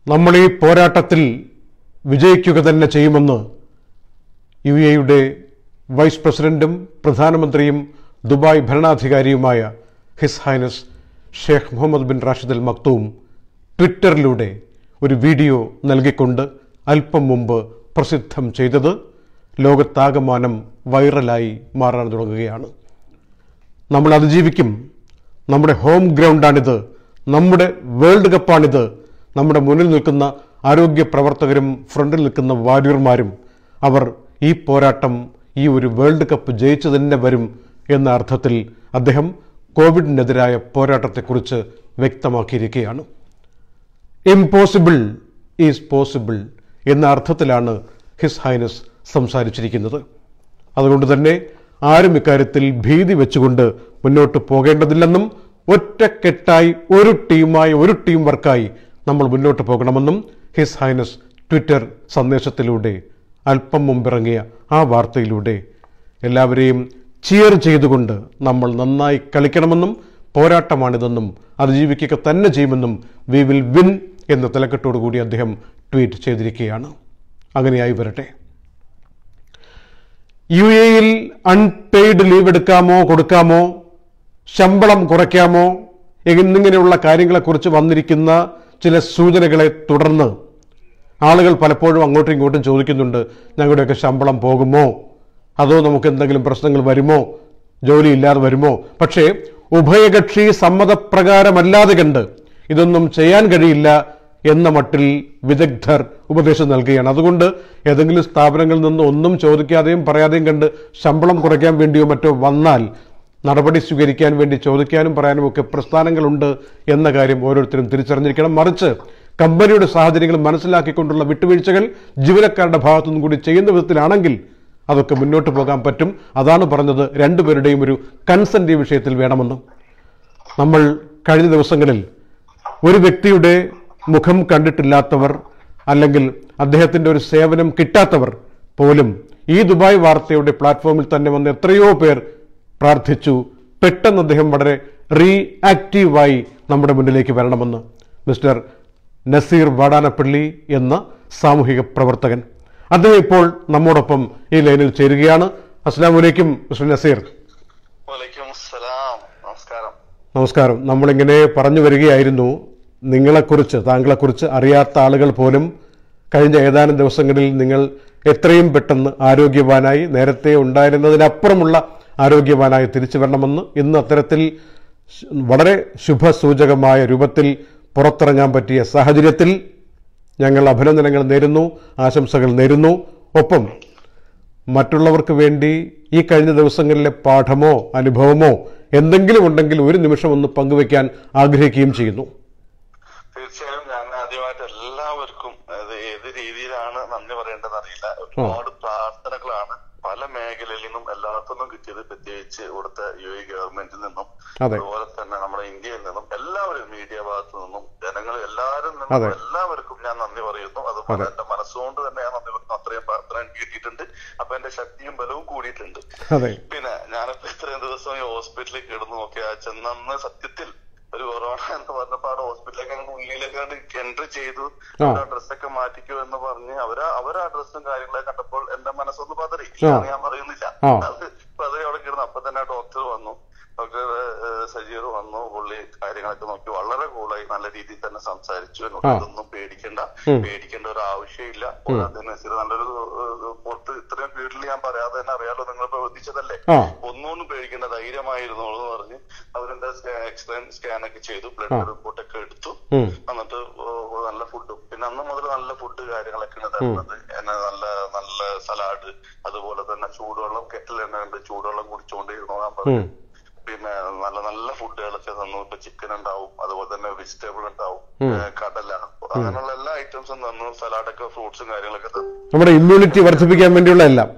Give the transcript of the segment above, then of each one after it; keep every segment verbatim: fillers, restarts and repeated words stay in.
നമ്മൾ ഈ പോരാട്ടത്തിൽ വിജയിക്കുക തന്നെ ചെയ്യുമെന്ന് യു എയുടെ വൈസ് പ്രസിഡന്റും പ്രധാനമന്ത്രിയും ദുബായ് ഭരണാധികാരിയുമായ His Highness Sheikh Mohammed bin Rashid Al Maktoum ട്വിറ്ററിലൂടെ ഒരു വീഡിയോ നൽകിക്കൊണ്ട് അല്പം മുമ്പ് പ്രസിദ്ധം ചെയ്തത് ലോകത്താകമാനം വൈറലായി മാറാൻ തുടങ്ങുകയാണ്. നമ്മൾ അതിജീവിക്കും, നമ്മുടെ ഹോം ഗ്രൗണ്ടാണിത്, നമ്മുടെ വേൾഡ് കപ്പാണിത്, നമ്മുടെ മുന്നിൽ നിൽക്കുന്ന ആരോഗ്യ പ്രവർത്തകരും ഫ്രണ്ടിൽ നിൽക്കുന്ന വാരിയർമാരും അവർ ഈ പോരാട്ടം, ഈ ഒരു വേൾഡ് കപ്പ് ജയിച്ചു തന്നെ വരും എന്ന അർത്ഥത്തിൽ അദ്ദേഹം കോവിഡിനെതിരായ പോരാട്ടത്തെക്കുറിച്ച് വ്യക്തമാക്കിയിരിക്കുകയാണ്. ഇംപോസിബിൾ ഈസ് പോസിബിൾ എന്ന അർത്ഥത്തിലാണ് ഹിസ് ഹൈനസ് സംസാരിച്ചിരിക്കുന്നത്. അതുകൊണ്ട് തന്നെ ആരും ഇക്കാര്യത്തിൽ ഭീതി വെച്ചുകൊണ്ട് മുന്നോട്ട് പോകേണ്ടതില്ലെന്നും ഒറ്റക്കെട്ടായി ഒരു ടീമായി ഒരു ടീം വർക്കായി നമ്മൾ മുന്നോട്ട് പോകണമെന്നും ഹിസ് ഹൈനസ് ട്വിറ്റർ സന്ദേശത്തിലൂടെ അല്പം മുമ്പിറങ്ങിയ ആ വാർത്തയിലൂടെ എല്ലാവരെയും ചിയർ ചെയ്തുകൊണ്ട് നമ്മൾ നന്നായി കളിക്കണമെന്നും പോരാട്ടമാണിതെന്നും അതിജീവിക്കുക തന്നെ ചെയ്യുമെന്നും വി വിൽ വിൻ എന്ന തലക്കെട്ടോടുകൂടി അദ്ദേഹം ട്വീറ്റ് ചെയ്തിരിക്കുകയാണ്. അങ്ങനെയായി വരട്ടെ. യു എയിൽ അൺപെയ്ഡ് ലീവ് എടുക്കാമോ കൊടുക്കാമോ, ശമ്പളം കുറയ്ക്കാമോ എന്നിങ്ങനെയുള്ള കാര്യങ്ങളെക്കുറിച്ച് വന്നിരിക്കുന്ന ചില സൂചനകളെ തുടർന്ന് ആളുകൾ പലപ്പോഴും അങ്ങോട്ടും ഇങ്ങോട്ടും ചോദിക്കുന്നുണ്ട്, ഞങ്ങളുടെയൊക്കെ ശമ്പളം പോകുമോ, അതോ നമുക്ക് എന്തെങ്കിലും പ്രശ്നങ്ങൾ വരുമോ, ജോലിയില്ലാതെ വരുമോ. പക്ഷേ ഉഭയകക്ഷി സമ്മതപ്രകാരമല്ലാതെ കണ്ട് ഇതൊന്നും ചെയ്യാൻ കഴിയില്ല എന്ന മട്ടിൽ വിദഗ്ധർ ഉപദേശം നൽകുകയാണ്. അതുകൊണ്ട് ഏതെങ്കിലും സ്ഥാപനങ്ങളിൽ നിന്ന് ഒന്നും ചോദിക്കാതെയും പറയാതെയും കണ്ട് ശമ്പളം കുറയ്ക്കാൻ വേണ്ടിയോ മറ്റോ വന്നാൽ നടപടി സ്വീകരിക്കാൻ വേണ്ടി ചോദിക്കാനും പറയാനും ഒക്കെ പ്രസ്ഥാനങ്ങളുണ്ട് എന്ന കാര്യം ഓരോരുത്തരും തിരിച്ചറിഞ്ഞിരിക്കണം. മറിച്ച് കമ്പനിയുടെ സാഹചര്യങ്ങൾ മനസ്സിലാക്കിക്കൊണ്ടുള്ള വിട്ടുവീഴ്ചകൾ ജീവനക്കാരുടെ ഭാഗത്തുനിന്നും കൂടി ചെയ്യുന്ന വിധത്തിലാണെങ്കിൽ അതൊക്കെ മുന്നോട്ട് പോകാൻ പറ്റും. അതാണ് പറഞ്ഞത് രണ്ടുപേരുടെയും ഒരു കൺസെന്റ് ഈ വിഷയത്തിൽ വേണമെന്ന്. നമ്മൾ കഴിഞ്ഞ ദിവസങ്ങളിൽ ഒരു വ്യക്തിയുടെ മുഖം കണ്ടിട്ടില്ലാത്തവർ അല്ലെങ്കിൽ അദ്ദേഹത്തിൻ്റെ ഒരു സേവനം കിട്ടാത്തവർ പോലും ഈ ദുബായ് വാർത്തയുടെ പ്ലാറ്റ്ഫോമിൽ തന്നെ വന്ന് എത്രയോ പേർ പ്രാർത്ഥിച്ചു. പെട്ടെന്ന് അദ്ദേഹം വളരെ റീആക്റ്റീവായി നമ്മുടെ മുന്നിലേക്ക് വരണമെന്ന്. മിസ്റ്റർ നസീർ വാടാനപ്പള്ളി എന്ന സാമൂഹിക പ്രവർത്തകൻ, അദ്ദേഹം ഇപ്പോൾ നമ്മോടൊപ്പം ഈ ലൈനിൽ ചേരുകയാണ്. അസ്സലാമു അലൈക്കും മിസ്റ്റർ നസീർ. നമസ്കാരം. നമസ്കാരം. നമ്മളിങ്ങനെ പറഞ്ഞു വരികയായിരുന്നു, നിങ്ങളെക്കുറിച്ച് താങ്കളെക്കുറിച്ച് അറിയാത്ത ആളുകൾ പോലും കഴിഞ്ഞ ഏതാനും ദിവസങ്ങളിൽ നിങ്ങൾ എത്രയും പെട്ടെന്ന് ആരോഗ്യവാനായി, നേരത്തെ ഉണ്ടായിരുന്നതിനപ്പുറമുള്ള ആരോഗ്യവാനായി തിരിച്ചു വരണമെന്ന്. ഇന്ന് അത്തരത്തിൽ വളരെ ശുഭസൂചകമായ രൂപത്തിൽ പുറത്തിറങ്ങാൻ പറ്റിയ സാഹചര്യത്തിൽ ഞങ്ങൾ അഭിനന്ദനങ്ങൾ നേരുന്നു, ആശംസകൾ നേരുന്നു. ഒപ്പം മറ്റുള്ളവർക്ക് വേണ്ടി ഈ കഴിഞ്ഞ ദിവസങ്ങളിലെ പാഠമോ അനുഭവമോ എന്തെങ്കിലും ഉണ്ടെങ്കിൽ ഒരു നിമിഷം ഒന്ന് പങ്കുവെക്കാൻ ആഗ്രഹിക്കുകയും ചെയ്യുന്നു. തീർച്ചയായും ഞാൻ ആദ്യമായിട്ട് എല്ലാവർക്കും ഏത് രീതിയിലാണ് നന്ദി പറയേണ്ടതെന്ന് അറിയില്ല. ഒരുപാട് പ്രാർത്ഥനകളാണ് പല മേഖലയിൽ നിന്നും എല്ലാവർക്കും കിട്ടിയത്, പ്രത്യേകിച്ച് ഇവിടുത്തെ യു എ ഗവൺമെന്റിൽ നിന്നും അതുപോലെ തന്നെ നമ്മുടെ ഇന്ത്യയിൽ നിന്നും എല്ലാവരും മീഡിയ ഭാഗത്തു നിന്നും ജനങ്ങൾ എല്ലാവരും നിന്നും എല്ലാവർക്കും ഞാൻ നന്ദി പറയുന്നു. അതുപോലെ എന്റെ മനസ്സുകൊണ്ട് തന്നെ ഞാൻ നന്ദി പറയുന്നു. അത്രയും പ്രാർത്ഥന എനിക്ക് കിട്ടിയിട്ടുണ്ട്. അപ്പൊ എന്റെ ശക്തിയും ബലവും കൂടിയിട്ടുണ്ട്. പിന്നെ ഞാനിപ്പോ ഇത്രയും ദിവസം ഈ ഹോസ്പിറ്റലിൽ കിടന്നു നോക്കിയാ ചെന്നന്ന് സത്യത്തിൽ ഒരു കൊറോണ എന്ന് പറഞ്ഞപ്പോ അവിടെ ഹോസ്പിറ്റലിലേക്ക് അങ്ങ് ഉള്ളിലേക്ക് എൻട്രി ചെയ്തു, ഡ്രസ്സൊക്കെ മാറ്റിക്കോ എന്ന് പറഞ്ഞ് അവര് അവരാ ഡ്രസ്സും കാര്യങ്ങളൊക്കെ കണ്ടപ്പോൾ എന്റെ മനസ്സൊന്ന് പതറി. ഞാൻ പറയുന്നില്ല, അത് പതറി അവിടെ കിടന്നു. അപ്പൊ തന്നെ ഡോക്ടർ വന്നു, ഡോക്ടർ സജീർ വന്നു. പുള്ളി കാര്യങ്ങളൊക്കെ നോക്കി വളരെ കൂളായി നല്ല രീതിയിൽ തന്നെ സംസാരിച്ചു. എന്നോട് ഇതൊന്നും പേടിക്കണ്ട, പേടിക്കേണ്ട ഒരു ആവശ്യമില്ല. നല്ലൊരു പുറത്ത് ഇത്രയും വീട്ടിൽ ഞാൻ പറയാതെ തന്നെ അറിയാലോ, നിങ്ങൾ പ്രവർത്തിച്ചതല്ലേ, ഒന്നുകൊണ്ടും പേടിക്കേണ്ട, ധൈര്യമായിരുന്നോളൂ എന്ന് പറഞ്ഞ് അവരെന്താ എക്സ്റേ സ്കാനൊക്കെ ചെയ്തു, ബ്ലഡ് റിപ്പോർട്ടൊക്കെ എടുത്തു. എന്നിട്ട് നല്ല ഫുഡും, പിന്നെ അന്ന് മുതൽ നല്ല ഫുഡ് കാര്യങ്ങളൊക്കെയാണ് തരുന്നത്. എന്നെ നല്ല നല്ല സലാഡ്, അതുപോലെ തന്നെ ചൂടുവെള്ളം, കെറ്റിൽ എണ്ണ ഉണ്ട്, ചൂടുവെള്ളം കുടിച്ചുകൊണ്ടിരുന്നോളാൻ പറഞ്ഞു. പിന്നെ നല്ല നല്ല ഫുഡുകളൊക്കെ തന്നു. ഇപ്പൊ ചിക്കൻ ഉണ്ടാവും, അതുപോലെ തന്നെ വെജിറ്റബിൾ ഉണ്ടാവും, കടല, അങ്ങനെയുള്ള എല്ലാ ഐറ്റംസും തന്നു. സലാഡൊക്കെ, ഫ്രൂട്ട്സും കാര്യങ്ങളൊക്കെ തന്നു. നമ്മുടെ ഇമ്മ്യൂണിറ്റി വർദ്ധിപ്പിക്കാൻ വേണ്ടിയുള്ള എല്ലാം.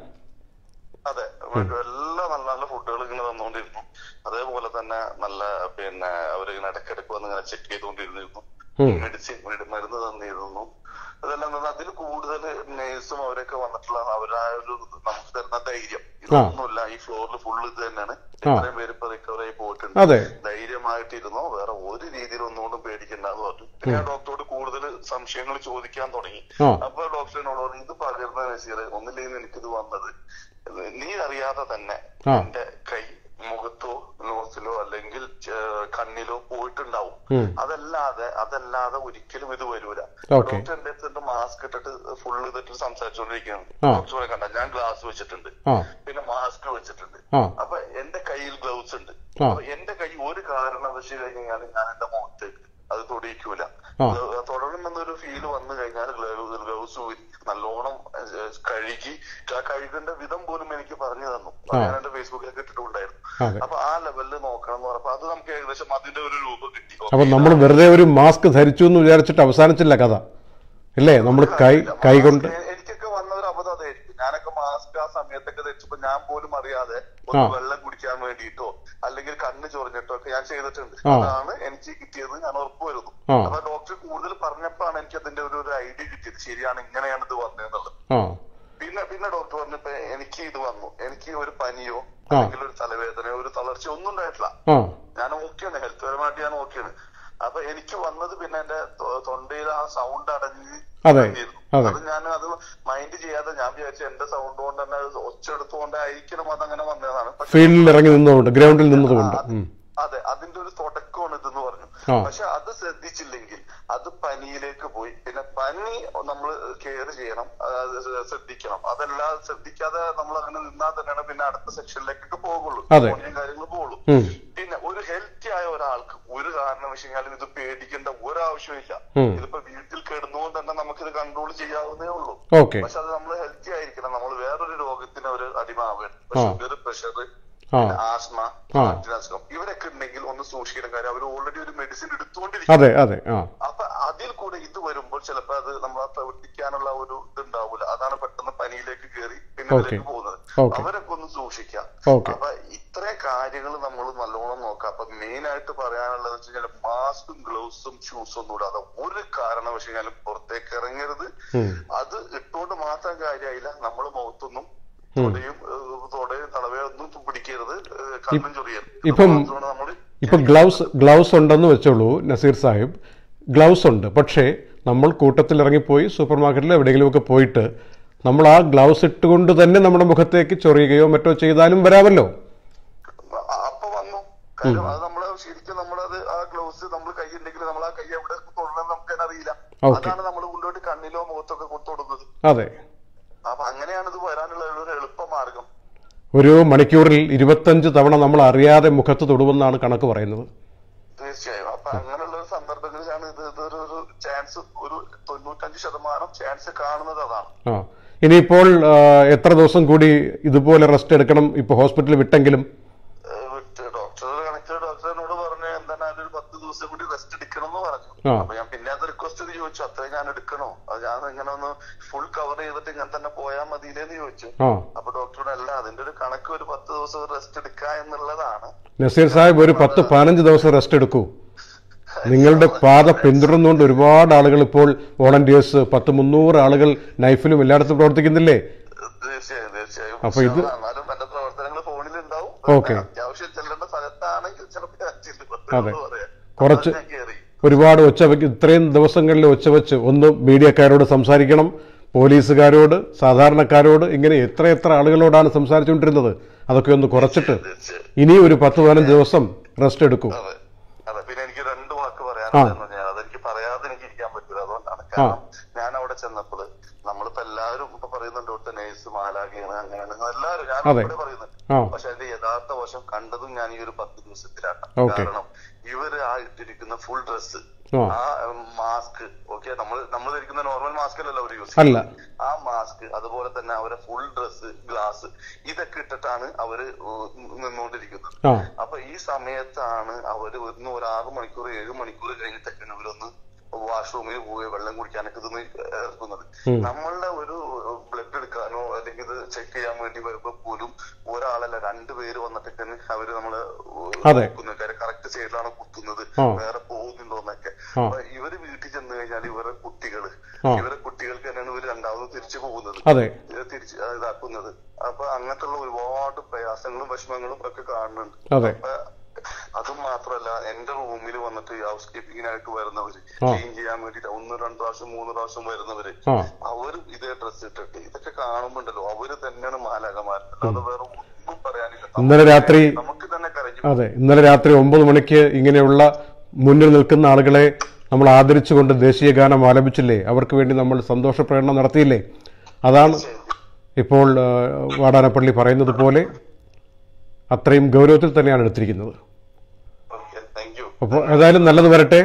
അതെ, എല്ലാ നല്ല നല്ല ഫുഡുകൾ ഇങ്ങനെ തന്നുകൊണ്ടിരുന്നു. അതേപോലെ തന്നെ നല്ല പിന്നെ അവരിങ്ങനെ ഇടയ്ക്കിടയ്ക്ക് വന്ന് ഇങ്ങനെ ചെക്ക് ചെയ്തുകൊണ്ടിരുന്നിരുന്നു. മെഡിസിൻ മരുന്ന് തന്നിരുന്നു. അതെല്ലാം തന്നെ അതിൽ കൂടുതൽ നേഴ്സും അവരൊക്കെ വന്നിട്ടുള്ള അവരാ ഒരു നമുക്ക് തരുന്ന ധൈര്യം. ഇതൊന്നുമില്ല, ഈ ഫ്ലോറിൽ ഫുള്ള് ഇത് തന്നെയാണ്. ഇത്രയും പേര് ഇപ്പൊ റിക്കവർ ആയി പോയിട്ടുണ്ട്. ധൈര്യമായിട്ടിരുന്നോ, വേറെ ഒരു രീതിയിൽ ഒന്നുകൊണ്ടും പേടിക്കണ്ടെന്ന് പറഞ്ഞു. പിന്നെ ആ ഡോക്ടറോട് കൂടുതൽ സംശയങ്ങൾ ചോദിക്കാൻ തുടങ്ങി. അപ്പൊ ഡോക്ടറിനോട് പറഞ്ഞു, ഇത് പകർന്ന നസീർ, ഒന്നില്ലെങ്കിൽ എനിക്കിത് വന്നത് നീ അറിയാതെ തന്നെ എന്റെ കൈ മുഖത്തോ നോസിലോ അല്ലെങ്കിൽ കണ്ണിലോ പോയിട്ടുണ്ടാവും. അതല്ലാതെ അതല്ലാതെ ഒരിക്കലും ഇത് വരൂല. ഡോക്ടർ എന്റെ അടുത്ത് മാസ്ക് ഇട്ടിട്ട് ഫുൾ ഇതിട്ട് സംസാരിച്ചുകൊണ്ടിരിക്കുകയാണ്. ഡോക്ടറെ കണ്ട ഞാൻ ഗ്ലാസ് വെച്ചിട്ടുണ്ട്, പിന്നെ മാസ്ക് വെച്ചിട്ടുണ്ട്. അപ്പൊ എന്റെ കയ്യിൽ ഗ്ലൗസ് ഉണ്ട്. അപ്പൊ എന്റെ കൈ ഒരു കാരണവശ കഴിഞ്ഞാൽ ഞാൻ എന്റെ മുഖത്തേക്ക് അത് തൊടിയിക്കൂല. തുടരണമെന്നൊരു ഫീല് വന്നു കഴിഞ്ഞാൽ ഗ്ലൗസ് നല്ലോണം കഴുകി, ആ കഴുകേണ്ട വിധം പോലും എനിക്ക് പറഞ്ഞു തന്നു. ഞാൻ എന്റെ ഫേസ്ബുക്കിലൊക്കെ ഇട്ടിട്ടുണ്ടായിരുന്നു. അപ്പൊ ആ ലെവലിൽ നോക്കണം എന്ന് പറഞ്ഞപ്പോ അത് നമുക്ക് ഏകദേശം അതിന്റെ ഒരു രൂപം കിട്ടി. അപ്പൊ നമ്മൾ വെറുതെ ഒരു മാസ്ക് ധരിച്ചു എന്ന് വിചാരിച്ചിട്ട് അവസാനിച്ചില്ല കഥ അല്ലേ? നമ്മൾ കൈ കൈ കൊണ്ട് എനിക്കൊക്കെ വന്ന ഒരു അബദ്ധം അതായിരിക്കും. ഞാനൊക്കെ മാസ്ക് ആ സമയത്തൊക്കെ ധരിച്ചപ്പോ ഞാൻ പോലും അറിയാതെ ഒന്ന് വെള്ളം കുടിക്കാൻ വേണ്ടിയിട്ടോ അല്ലെങ്കിൽ കണ്ണ് ചൊറിഞ്ഞിട്ടോ ഒക്കെ ഞാൻ ചെയ്തിട്ടുണ്ട്. അതാണ് എനിക്ക് കിട്ടിയത്, ഞാൻ ഉറപ്പ് വരുന്നു. അപ്പൊ ഡോക്ടർ കൂടുതൽ പറഞ്ഞപ്പോഴാണ് എനിക്ക് അതിന്റെ ഒരു ഒരു ഐഡിയ കിട്ടിയത്, ശരിയാണ് ഇങ്ങനെയാണ് ഇത് വന്നതെന്നുള്ളത്. പിന്നെ പിന്നെ ഡോക്ടർ പറഞ്ഞപ്പോ എനിക്ക് ഇത് വന്നു, എനിക്ക് ഒരു പനിയോ അല്ലെങ്കിൽ ഒരു തലവേദനയോ ഒരു തളർച്ചയോ ഒന്നും ഉണ്ടായിട്ടില്ല. ഞാൻ ഓക്കെയാണ്, ഹെൽത്ത് പരമായിട്ട് ഞാൻ ഓക്കെയാണ്. അപ്പൊ എനിക്ക് വന്നത് പിന്നെ എന്റെ തൊണ്ടയിൽ ആ സൗണ്ട് അടഞ്ഞ് അത് ഞാൻ അത് മൈൻഡ് ചെയ്യാതെ ഞാൻ വിചാരിച്ചു എന്റെ സൗണ്ട് കൊണ്ട് തന്നെ ഒച്ച എടുത്തുകൊണ്ടായിരിക്കണം അതങ്ങനെ വന്നതാണ്. ഫീൽഡിൽ ഇറങ്ങി നിന്നുകൊണ്ട്, ഗ്രൗണ്ടിൽ നിന്നതുകൊണ്ട്. അതെ, അതിന്റെ ഒരു തുടക്കമാണ് ഇതെന്ന് പറഞ്ഞു. പക്ഷെ അത് ശ്രദ്ധിച്ചില്ലെങ്കിൽ അത് പനിയിലേക്ക് പോയി. പിന്നെ പനി നമ്മൾ കെയർ ചെയ്യണം, ശ്രദ്ധിക്കണം. അതെല്ലാം ശ്രദ്ധിക്കാതെ നമ്മൾ അങ്ങനെ നിന്നാൽ തന്നെയാണ് പിന്നെ അടുത്ത സെക്ഷനിലേക്കൊക്കെ പോകുള്ളൂ, കാര്യങ്ങൾ പോകുള്ളൂ. പിന്നെ ഒരു ഹെൽത്തി ആയ ഒരാൾക്ക് ഒരു കാരണവശാലും ഇത് പേടിക്കേണ്ട ഒരാവശ്യമില്ല. ഇതിപ്പോ വീട്ടിൽ കിടന്നുകൊണ്ട് തന്നെ നമുക്കിത് കൺട്രോൾ ചെയ്യാവുന്നേ ഉള്ളൂ. പക്ഷെ അത് നമ്മൾ ഹെൽത്തി ആയിരിക്കണം. നമ്മൾ വേറൊരു രോഗത്തിന് ഒരു അടിമാവേണ്ട. ഷുഗർ, പ്രഷർ, ആസ്മ, ഹാർട്ടിനസുഖം ഇവരൊക്കെ ഉണ്ടെങ്കിൽ ഒന്ന് സൂക്ഷിക്കണം. കാര്യം അവർ ഓൾറെഡി ഒരു മെഡിസിൻ എടുത്തുകൊണ്ടിരിക്കും. അപ്പൊ അതിൽ കൂടെ ഇത് വരുമ്പോൾ ചിലപ്പോ അത് നമ്മൾ പ്രവർത്തിക്കാനുള്ള ഒരു ഇതുണ്ടാവൂല. അതാണ് പെട്ടെന്ന് പനിയിലേക്ക് കയറി പിന്നെ ഇതിലേക്ക് പോകുന്നത്. അവരൊക്കെ ഒന്ന് സൂക്ഷിക്കാം. അപ്പൊ ഇത്രയും കാര്യങ്ങൾ നമ്മൾ നല്ലോണം നോക്കാം. അപ്പൊ മെയിൻ ആയിട്ട് പറയാനുള്ളത് വെച്ച് കഴിഞ്ഞാൽ മാസ്കും ഗ്ലൗസും ഷൂസും ഒന്നും ഇടാതെ ഒരു കാരണവശാലും പുറത്തേക്ക് ഇറങ്ങരുത്. അത് ഇട്ടുകൊണ്ട് മാത്രം കാര്യമായില്ല, നമ്മൾ മുഖത്തൊന്നും തൊടയും തൊടയും തടവയൊന്നും പിടിക്കരുത്, കണ്ണും ചൊറിയരുത്. ഇപ്പം ഇപ്പൊ ഗ്ലൗസ് ഗ്ലൗസ് ഉണ്ടെന്ന് വെച്ചോളൂ നസീർ സാഹിബ്, ഗ്ലൗസ് ഉണ്ട്. പക്ഷേ നമ്മൾ കൂട്ടത്തിൽ ഇറങ്ങിപ്പോയി സൂപ്പർ മാർക്കറ്റിൽ എവിടെയെങ്കിലുമൊക്കെ പോയിട്ട് നമ്മൾ ആ ഗ്ലൗസ് ഇട്ടുകൊണ്ട് തന്നെ നമ്മുടെ മുഖത്തേക്ക് ചൊറിയുകയോ മറ്റോ ചെയ്താലും വരാമല്ലോ. അപ്പൊ വന്നു കാര്യം അത് നമ്മള് ശരിക്കും നമ്മളത് ആ ഗ്ലൗസ് നമ്മൾ കൈ ഉണ്ടെങ്കിൽ നമ്മൾ ആ കൈ എവിടെ തൊടണമെന്ന് നമുക്ക് തന്നെ അറിയില്ല. അതാണ് നമ്മൾ കൊണ്ടുപോയിട്ട് കണ്ണിലോ മുഖത്തൊക്കെ തൊടുന്നത്. അതെ, അപ്പൊ അങ്ങനെയാണ് ഇത് വരാനുള്ള ഒരു എളുപ്പമാർഗം. ഒരു മണിക്കൂറിൽ ഇരുപത്തഞ്ച് തവണ നമ്മൾ അറിയാതെ മുഖത്ത് തൊടുമെന്നാണ് കണക്ക് പറയുന്നത്. തീർച്ചയായും. അപ്പൊ അങ്ങനെയുള്ള ഒരു സന്ദർഭങ്ങളിലാണ് ഇത് ഇതൊരു ചാൻസ്, ഒരു തൊണ്ണൂറ്റഞ്ച് ശതമാനം ചാൻസ് കാണുന്നത് അതാണ്. ആ ഇനിയിപ്പോൾ എത്ര ദിവസം കൂടി ഇതുപോലെ റെസ്റ്റ് എടുക്കണം? ഇപ്പൊ ഹോസ്പിറ്റലിൽ വിട്ടെങ്കിലും ഡോക്ടർ കണക്കിൽ ഡോക്ടറിനോട് പറഞ്ഞു എന്താണ് ഒരു പത്ത് ദിവസം കൂടി റെസ്റ്റ് എടുക്കണം എന്ന് പറഞ്ഞു. അപ്പൊ ഞാൻ പിന്നെ അത് റിക്വസ്റ്റ് ചെയ്ത് ചോദിച്ചു, അത്രയും ഞാൻ എടുക്കണോ? അത് ഞാൻ ഇങ്ങനെ ഒന്ന് ഫുൾ കവർ ചെയ്തിട്ട് ഇങ്ങനെ തന്നെ പോയാൽ മതിയില്ലേന്ന് ചോദിച്ചു. അപ്പൊ ഡോക്ടറോട് അല്ല, അതിന്റെ ഒരു കണക്ക് ഒരു പത്ത് ദിവസം റെസ്റ്റ് എടുക്കുക എന്നുള്ളതാണ്. നസീർ സാഹിബ് ഒരു പത്ത് പതിനഞ്ച് ദിവസം റെസ്റ്റ് എടുക്കൂ. നിങ്ങളുടെ പാത പിന്തുടർന്നുകൊണ്ട് ഒരുപാട് ആളുകൾ ഇപ്പോൾ വോളണ്ടിയേഴ്സ്, പത്ത് മുന്നൂറ് ആളുകൾ നൈഫിലും എല്ലായിടത്തും പ്രവർത്തിക്കുന്നില്ലേ? തീർച്ചയായും തീർച്ചയായും. അപ്പൊ ഇത് എന്നാലും എന്റെ പ്രവർത്തനങ്ങൾ ഫോണിലുണ്ടാവും. ഓക്കെ, അത്യാവശ്യം ചെല്ലേണ്ട സ്ഥലത്താണെങ്കിൽ അതെ, കുറച്ച് ഒരുപാട് ഒച്ചവെക്ക് ഇത്രയും ദിവസങ്ങളിൽ ഒച്ചവെച്ച് ഒന്ന് മീഡിയക്കാരോട് സംസാരിക്കണം, പോലീസുകാരോട്, സാധാരണക്കാരോട്, ഇങ്ങനെ എത്ര എത്ര ആളുകളോടാണ് സംസാരിച്ചുകൊണ്ടിരുന്നത്. അതൊക്കെ ഒന്ന് കുറച്ചിട്ട് ഇനി ഒരു പത്ത് പതിനഞ്ച് ദിവസം റെസ്റ്റ് എടുക്കും. അതെ, പിന്നെ എനിക്ക് രണ്ടു വാക്ക് പറയാനുണ്ടെന്ന് പറഞ്ഞാൽ അതെനിക്ക് പറയാതെ എനിക്ക് ഇരിക്കാൻ പറ്റില്ല. അതുകൊണ്ടാണ്. കാരണം ഞാൻ അവിടെ ചെന്നപ്പോൾ നമ്മളിപ്പോ എല്ലാവരും ഇപ്പൊ പറയുന്നുണ്ട് ഇവിടുത്തെ നേഴ്സ് മാലാഖയാണ് അങ്ങനെയാണ് എല്ലാവരും ഞാൻ ഇവിടെ പറയുന്നുണ്ട്. പക്ഷെ അതിന്റെ യഥാർത്ഥ വശം കണ്ടതും ഞാൻ ഈ ഒരു പത്ത് ദിവസത്തിലാണ്. കാരണം ഇവര് ആ ഇട്ടിരിക്കുന്ന ഫുൾ ഡ്രസ്സ്, ആ മാസ്ക്, ഓക്കെ നമ്മൾ നമ്മൾ ധരിക്കുന്ന നോർമൽ മാസ്ക് അല്ലല്ലോ അവർ യൂസ് ചെയ്യുന്നത്. ആ മാസ്ക്, അതുപോലെ തന്നെ അവരെ ഫുൾ ഡ്രസ്സ്, ഗ്ലാസ്, ഇതൊക്കെ ഇട്ടിട്ടാണ് അവര് നിന്നുകൊണ്ടിരിക്കുന്നത്. അപ്പൊ ഈ സമയത്താണ് അവര് ഒന്ന് ഒരു ആറ് മണിക്കൂർ ഏഴ് മണിക്കൂർ കഴിഞ്ഞിട്ടൊക്കെയാണ് അവരൊന്ന് വാഷ്റൂമിൽ പോയി വെള്ളം കുടിക്കാനൊക്കെ ഇതൊന്ന് ഇറക്കുന്നത്. നമ്മളുടെ ഒരു ബ്ലഡ് എടുക്കാനോ അല്ലെങ്കിൽ ഇത് ചെക്ക് ചെയ്യാൻ വേണ്ടി വരുമ്പോ പോലും ഒരാളല്ല രണ്ടുപേര് വന്നിട്ടൊക്കെയാണ് അവര് നമ്മള് നോക്കുന്നത്. കറക്റ്റ് സൈഡിലാണ് കുത്തുന്നത്, വേറെ പോകുന്നുണ്ടോന്നൊക്കെ. അപ്പൊ ഇവര് വീട്ടിൽ ചെന്ന് കഴിഞ്ഞാൽ ഇവരുടെ കുട്ടികള് ഇവരെ കുട്ടികൾക്ക് തന്നെയാണ് ഇവര് രണ്ടാമത് തിരിച്ചു പോകുന്നത്, തിരിച്ച് ഇതാക്കുന്നത്. അപ്പൊ അങ്ങനത്തെ ഉള്ള ഒരുപാട് പ്രയാസങ്ങളും വിഷമങ്ങളും ഒക്കെ കാണുന്നുണ്ട്. അപ്പൊ അത് മാത്രമല്ല എന്റെ റൂമിൽ വന്നിട്ട് ഹൗസ് കീപ്പിങ്ങിനായിട്ട് വരുന്നവര്, ക്ലീൻ ചെയ്യാൻ വേണ്ടിട്ട് ഒന്ന് രണ്ട് പ്രാവശ്യം മൂന്ന് പ്രാവശ്യം വരുന്നവര്, അവരും ഇതേ ഡ്രസ് ഇട്ടിട്ട് ഇതൊക്കെ കാണുമ്പോണ്ടല്ലോ അവര് തന്നെയാണ് മാലാകമാർ. അത് വേറെ ഒന്നും പറയാനില്ല. ഇന്നലെ രാത്രി നമുക്ക് തന്നെ കരഞ്ഞു. അതെ, ഇന്നലെ രാത്രി ഒമ്പത് മണിക്ക് ഇങ്ങനെയുള്ള മുന്നിൽ നിൽക്കുന്ന ആളുകളെ നമ്മൾ ആദരിച്ചുകൊണ്ട് ദേശീയ ഗാനം ആലപിച്ചില്ലേ? അവർക്ക് വേണ്ടി നമ്മൾ സന്തോഷ പ്രകടനം നടത്തിയില്ലേ? അതാണ് ഇപ്പോൾ വാടാനപ്പള്ളി പറയുന്നത് പോലെ അത്രയും ഗൗരവത്തിൽ തന്നെയാണ് എടുത്തിരിക്കുന്നത്. അപ്പോൾ ഏതായാലും നല്ലത് വരട്ടെ.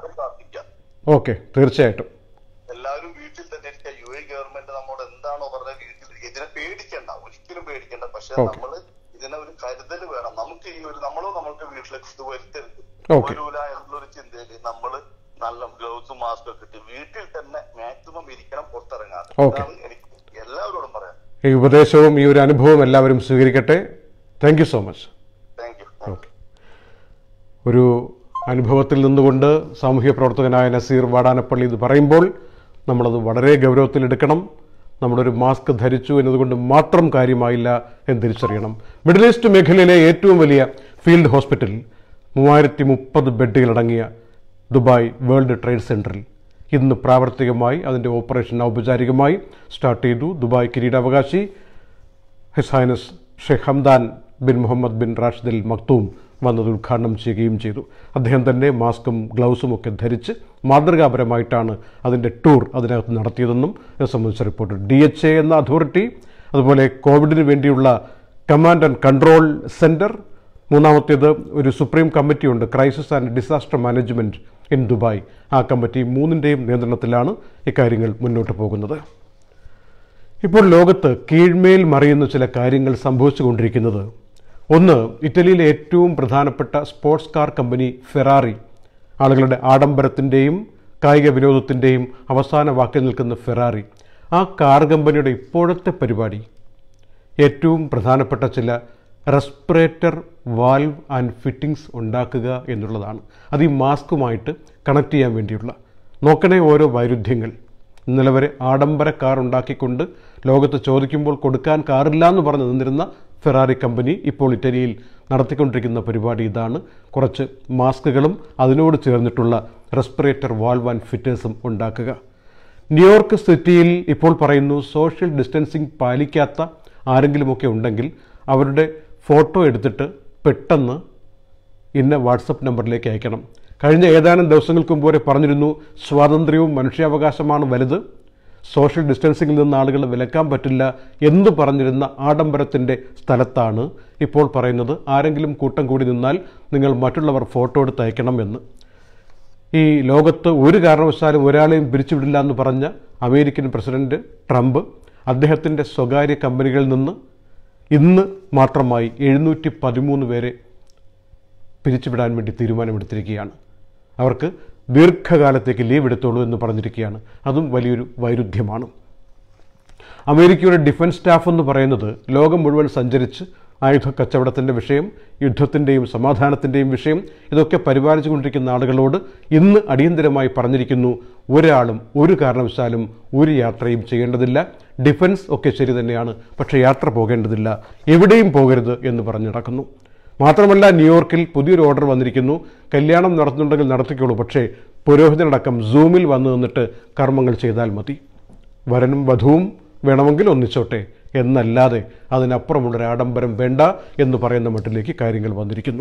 ഓക്കെ, തീർച്ചയായിട്ടും എല്ലാവരും വീട്ടിൽ തന്നെ ഇരിക്കുക. യു എ ഗവൺമെന്റ് നമ്മോട് എന്താണോ പറഞ്ഞത് വീട്ടിൽ ഇതിനെ പേടിക്കണ്ട, ഒരിക്കലും പേടിക്കണ്ട. പക്ഷെ നമ്മള് ഇതിനെ ഒരു കരുതൽ വേണം. നമുക്ക് ഈ ഒരു നമ്മളോ നമ്മൾക്ക് വീട്ടിലേക്ക് ഇത് വരുത്തരുത് എന്നുള്ളൊരു ചിന്തയില് നമ്മള് നല്ല ഗ്ലൗസും മാസ്കും ഒക്കെ ഇട്ട് വീട്ടിൽ തന്നെ മാക്സിമം ഇരിക്കണം, പുറത്തിറങ്ങാതെ. അതാണ് എനിക്ക് എല്ലാവരോടും പറയാം. ഈ ഉപദേശവും ഈ ഒരു അനുഭവവും എല്ലാവരും സ്വീകരിക്കട്ടെ. Thank you so much. Thank you. Okay, ഒരു അനുഭവത്തിൽ നിന്നുകൊണ്ട് സാമൂഹ്യ പ്രവർത്തകനായ നസീർ വാടാനപ്പള്ളി ഇത് പറയുമ്പോൾ നമ്മളത് വളരെ ഗൗരവത്തിലെടുക്കണം. നമ്മളൊരു മാസ്ക് ധരിച്ചു എന്നതുകൊണ്ട് മാത്രം കാര്യമായില്ല എന്ന് തിരിച്ചറിയണം. മിഡിൽ ഈസ്റ്റ് മേഖലയിലെ ഏറ്റവും വലിയ ഫീൽഡ് ഹോസ്പിറ്റൽ മൂവായിരത്തി മുപ്പത് ബെഡുകളടങ്ങിയ ദുബായ് വേൾഡ് ട്രേഡ് സെൻറ്ററിൽ ഇന്ന് പ്രാവർത്തികമായി അതിൻ്റെ ഓപ്പറേഷൻ ഔപചാരികമായി സ്റ്റാർട്ട് ചെയ്തു. ദുബായ് കിരീടാവകാശി His Highness Sheikh Hamdan bin Mohammed bin Rashid Al Maktoum വന്നത് ഉദ്ഘാടനം ചെയ്യുകയും ചെയ്തു. അദ്ദേഹം തന്നെ മാസ്കും ഗ്ലൗസും ഒക്കെ ധരിച്ച് മാതൃകാപരമായിട്ടാണ് അതിൻ്റെ ടൂർ അതിനകത്ത് നടത്തിയതെന്നും ഇത് സംബന്ധിച്ച റിപ്പോർട്ട്. ഡി എച്ച് എ എന്ന അതോറിറ്റി, അതുപോലെ കോവിഡിന് വേണ്ടിയുള്ള കമാൻഡ് ആൻഡ് കൺട്രോൾ സെൻറ്റർ, മൂന്നാമത്തേത് ഒരു സുപ്രീം കമ്മിറ്റിയുണ്ട്, crisis and disaster management in Dubai. ആ കമ്മിറ്റി മൂന്നിൻ്റെയും നിയന്ത്രണത്തിലാണ് ഇക്കാര്യങ്ങൾ മുന്നോട്ട് പോകുന്നത്. ഇപ്പോൾ ലോകത്ത് കീഴ്മേൽ മറിയുന്ന ചില കാര്യങ്ങൾ സംഭവിച്ചുകൊണ്ടിരിക്കുന്നത്, ഒന്ന്, ഇറ്റലിയിലെ ഏറ്റവും പ്രധാനപ്പെട്ട സ്പോർട്സ് കാർ കമ്പനി ഫെറാറി, ആളുകളുടെ ആഡംബരത്തിൻ്റെയും കായിക വിനോദത്തിൻ്റെയും അവസാന വാക്കിൽ നിൽക്കുന്ന ഫെറാറി, ആ കാർ കമ്പനിയുടെ ഇപ്പോഴത്തെ പരിപാടി ഏറ്റവും പ്രധാനപ്പെട്ട ചില റെസ്പിറേറ്റർ വാൽവ് ആൻഡ് ഫിറ്റിങ്സ് ഉണ്ടാക്കുക എന്നുള്ളതാണ്. അത് ഈ മാസ്കുമായിട്ട് കണക്ട് ചെയ്യാൻ വേണ്ടിയുള്ള. നോക്കണേ ഓരോ വൈരുദ്ധ്യങ്ങൾ. ഇന്നലെ വരെ ആഡംബര കാർ ഉണ്ടാക്കിക്കൊണ്ട് ലോകത്ത് ചോദിക്കുമ്പോൾ കൊടുക്കാൻ കാറില്ല എന്ന് പറഞ്ഞ് നിന്നിരുന്ന ഫെറാറി കമ്പനി ഇപ്പോൾ ഇറ്റലിയിൽ നടത്തിക്കൊണ്ടിരിക്കുന്ന പരിപാടി ഇതാണ്. കുറച്ച് മാസ്കുകളും അതിനോട് ചേർന്നിട്ടുള്ള റെസ്പിറേറ്റർ വാൽവ് ആൻഡ് ഫിറ്റേഴ്സും ഉണ്ടാക്കുക. ന്യൂയോർക്ക് സിറ്റിയിൽ ഇപ്പോൾ പറയുന്നു, സോഷ്യൽ ഡിസ്റ്റൻസിങ് പാലിക്കാത്ത ആരെങ്കിലുമൊക്കെ ഉണ്ടെങ്കിൽ അവരുടെ ഫോട്ടോ എടുത്തിട്ട് പെട്ടെന്ന് ഇന്ന വാട്സപ്പ് നമ്പറിലേക്ക് അയക്കണം. കഴിഞ്ഞ ഏതാനും ദിവസങ്ങൾക്ക് മുമ്പ് വരെ പറഞ്ഞിരുന്നു സ്വാതന്ത്ര്യവും മനുഷ്യാവകാശമാണ് വലുത്, സോഷ്യൽ ഡിസ്റ്റൻസിങ്ങിൽ നിന്ന് ആളുകൾ വിലക്കാൻ പറ്റില്ല എന്ന് പറഞ്ഞിരുന്ന ആഡംബരത്തിൻ്റെ സ്ഥലത്താണ് ഇപ്പോൾ പറയുന്നത് ആരെങ്കിലും കൂട്ടം കൂടി നിന്നാൽ നിങ്ങൾ മറ്റുള്ളവർ ഫോട്ടോ എടുത്ത് അയക്കണം എന്ന്. ഈ ലോകത്ത് ഒരു കാരണവശാലും ഒരാളെയും പിരിച്ചുവിടില്ല എന്ന് പറഞ്ഞ അമേരിക്കൻ പ്രസിഡന്റ് ട്രംപ് അദ്ദേഹത്തിൻ്റെ സ്വകാര്യ കമ്പനികളിൽ നിന്ന് ഇന്ന് മാത്രമായി എഴുന്നൂറ്റി പതിമൂന്ന് പേരെ പിരിച്ചുവിടാൻ വേണ്ടി തീരുമാനമെടുത്തിരിക്കുകയാണ്. അവർക്ക് ദീർഘകാലത്തേക്ക് ലീവ് എടുത്തോളൂ എന്ന് പറഞ്ഞിരിക്കുകയാണ്. അതും വലിയൊരു വൈരുദ്ധ്യമാണ്. അമേരിക്കയുടെ ഡിഫൻസ് സ്റ്റാഫ് എന്ന് പറയുന്നത് ലോകം മുഴുവൻ സഞ്ചരിച്ച് ആയുധ കച്ചവടത്തിൻ്റെ വിഷയം, യുദ്ധത്തിൻ്റെയും സമാധാനത്തിൻ്റെയും വിഷയം ഇതൊക്കെ പരിപാലിച്ചു കൊണ്ടിരിക്കുന്ന ആളുകളോട് ഇന്ന് അടിയന്തരമായി പറഞ്ഞിരിക്കുന്നു, ഒരാളും ഒരു കാരണവശാലും ഒരു യാത്രയും ചെയ്യേണ്ടതില്ല. ഡിഫൻസ് ഒക്കെ ശരി തന്നെയാണ്, പക്ഷേ യാത്ര പോകേണ്ടതില്ല, എവിടെയും പോകരുത് എന്ന് പറഞ്ഞു നടക്കുന്നു. മാത്രമല്ല, ന്യൂയോർക്കിൽ പുതിയൊരു ഓർഡർ വന്നിരിക്കുന്നു. കല്യാണം നടത്തുന്നുണ്ടെങ്കിൽ നടത്തിക്കോളൂ, പക്ഷേ പുരോഹിതനടക്കം സൂമിൽ വന്നു നിന്നിട്ട് കർമ്മങ്ങൾ ചെയ്താൽ മതി. വരനും വധുവും വേണമെങ്കിൽ ഒന്നിച്ചോട്ടെ എന്നല്ലാതെ അതിനപ്പുറമുള്ളൊരു ആഡംബരം വേണ്ട എന്ന് പറയുന്ന മട്ടിലേക്ക് കാര്യങ്ങൾ വന്നിരിക്കുന്നു.